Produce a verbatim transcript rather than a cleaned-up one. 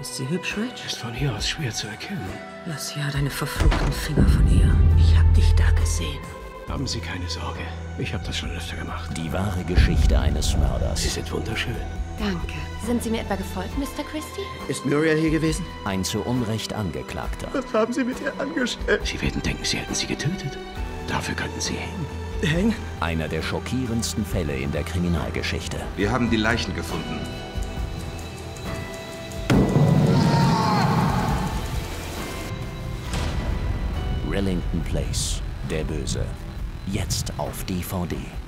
Ist sie hübsch, Rich? Ist von hier aus schwer zu erkennen. Lass ja deine verfluchten Finger von ihr. Ich hab dich da gesehen. Haben Sie keine Sorge. Ich habe das schon öfter gemacht. Die wahre Geschichte eines Mörders. Sie sind wunderschön. Danke. Sind Sie mir etwa gefolgt, Mister Christie? Ist Muriel hier gewesen? Ein zu Unrecht Angeklagter. Was haben Sie mit ihr angestellt? Sie werden denken, Sie hätten sie getötet. Dafür könnten Sie hängen. Hängen? Einer der schockierendsten Fälle in der Kriminalgeschichte. Wir haben die Leichen gefunden. Rillington Place, der Böse. Jetzt auf D V D.